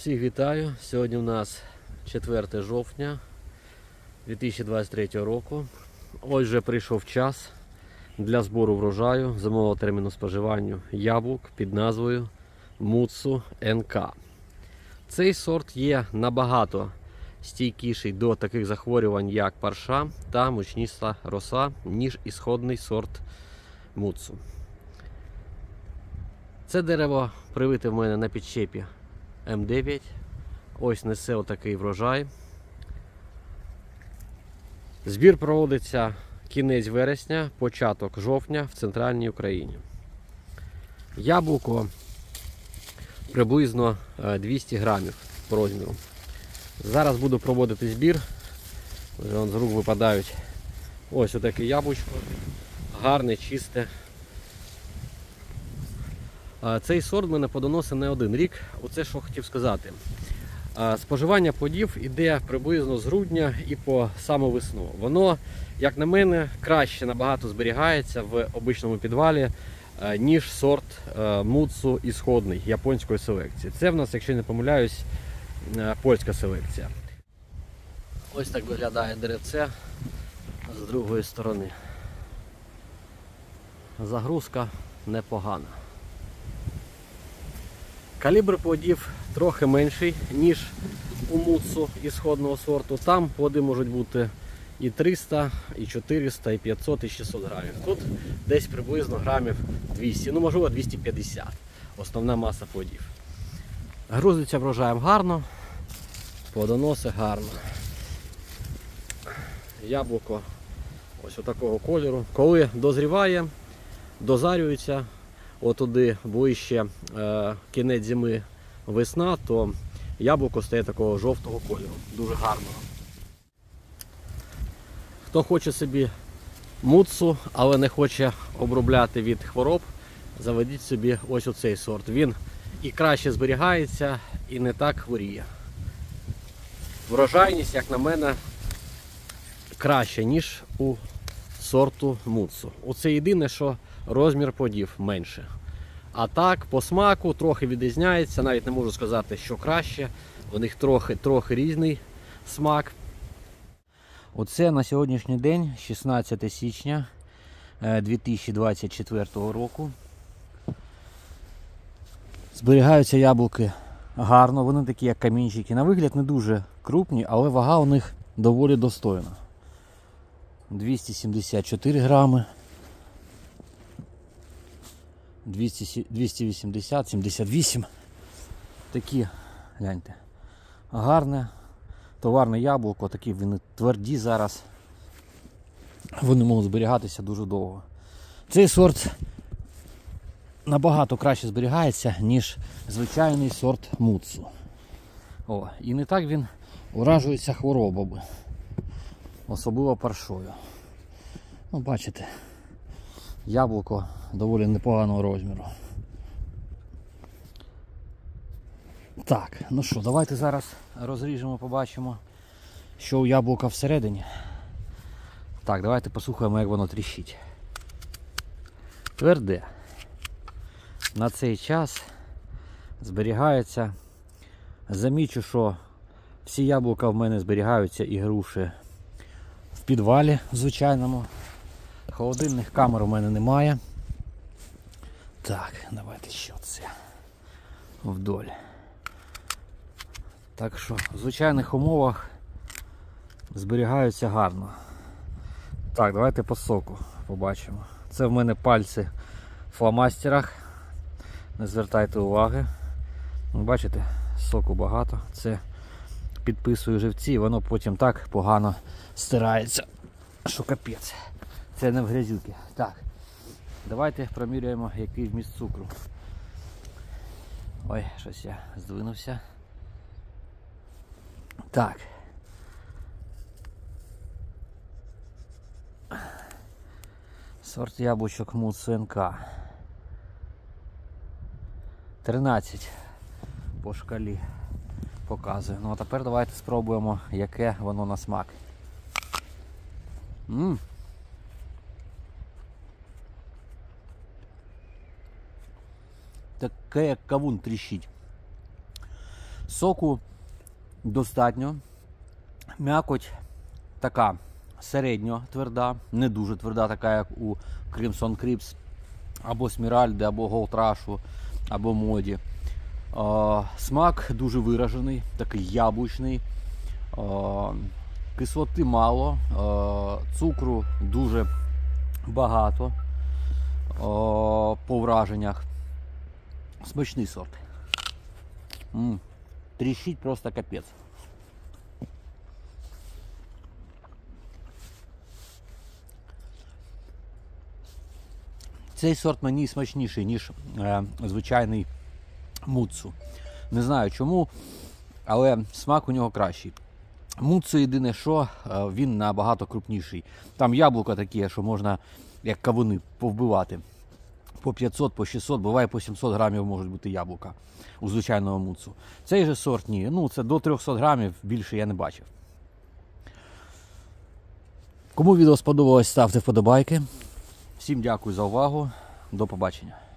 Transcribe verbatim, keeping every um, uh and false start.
Усіх вітаю! Сьогодні у нас четверте жовтня дві тисячі двадцять третього року. Ось вже прийшов час для збору врожаю зимового терміну споживання яблук під назвою Муцу ен ка. Цей сорт є набагато стійкіший до таких захворювань, як парша та мучніста роса, ніж ісходний сорт Муцу. Це дерево привите в мене на підщепі ем дев'ять. Ось несе отакий врожай. Збір проводиться кінець вересня, початок жовтня в центральній Україні. Яблуко приблизно двісті грамів по розміру. Зараз буду проводити збір. Вон з рук випадають ось отаке яблучко. Гарне, чисте. Цей сорт мене подоносить не один рік. Оце що хотів сказати. Споживання плодів іде приблизно з грудня і по саму весну. Воно, як на мене, краще набагато зберігається в обичному підвалі, ніж сорт Муцу ісходний японської селекції. Це в нас, якщо не помиляюсь, польська селекція. Ось так виглядає деревце з другої сторони. Загрузка непогана. Калібр плодів трохи менший, ніж у Муцу ісходного сорту. Там плоди можуть бути і триста, і чотириста, і п'ятсот, і шістсот грамів. Тут десь приблизно грамів двісті, ну можливо двісті п'ятдесят. Основна маса плодів. Грузиться врожаєм гарно, плодоносить гарно. Яблуко ось отакого кольору. Коли дозріває, дозарюється, отуди ближче е, кінець зими, весна, то яблуко стає такого жовтого кольору, дуже гарного. Хто хоче собі Муцу, але не хоче обробляти від хвороб, заведіть собі ось оцей сорт. Він і краще зберігається, і не так хворіє. Врожайність, як на мене, краще, ніж у сорту Муцу. Оце єдине, що розмір плодів менше. А так, по смаку трохи відрізняється, навіть не можу сказати, що краще. У них трохи, трохи різний смак. Оце на сьогоднішній день, шістнадцяте січня дві тисячі двадцять четвертого року. Зберігаються яблуки гарно, вони такі як камінчики. На вигляд не дуже крупні, але вага у них доволі достойна. двісті сімдесят чотири грами. двісті вісімдесят, сімдесят вісім. Такі, гляньте, гарне, товарне яблуко, такі вони тверді зараз. Вони можуть зберігатися дуже довго. Цей сорт набагато краще зберігається, ніж звичайний сорт Муцу. О, і не так він уражується хворобами, особливо паршою. Ну, бачите, яблуко доволі непоганого розміру. Так, ну що, давайте зараз розріжемо, побачимо, що у яблука всередині. Так, давайте послухаємо, як воно тріщить. Тверде. На цей час зберігається. Замічу, що всі яблука в мене зберігаються і груші в підвалі звичайному. Холодильних камер у мене немає. Так, давайте ще це вдоль. Так що в звичайних умовах зберігаються гарно. Так, давайте по соку побачимо. Це в мене пальці в фломастерах. Не звертайте уваги. Бачите, соку багато. Це підписую живці, і воно потім так погано стирається, що капець. Це не в грязюки. Так, давайте проміряємо, який вміст цукру. Ой, щось я здвинувся. Так. Сорт яблучок Муцу ен ка. тринадцять по шкалі показує. Ну а тепер давайте спробуємо, яке воно на смак. Ммм. Таке, як кавун тріщить. Соку достатньо. М'якоть така середньо тверда, не дуже тверда, така як у Crimson Crips, або Сміральди, або Gold Rush, або Моді. Смак дуже виражений, такий яблучний. Кислоти мало, цукру дуже багато по враженнях. Смачний сорт. М-м, тріщить просто капець. Цей сорт мені смачніший, ніж е, звичайний Муцу. Не знаю чому, але смак у нього кращий. Муцу єдине, що він набагато крупніший. Там яблука такі, що можна, як кавуни, повбивати. По п'ятсот, по шістсот, буває по сімсот грамів можуть бути яблука у звичайного Муцу. Цей же сорт ні, ну це до трьохсот грамів, більше я не бачив. Кому відео сподобалось, ставте вподобайки. Всім дякую за увагу, до побачення.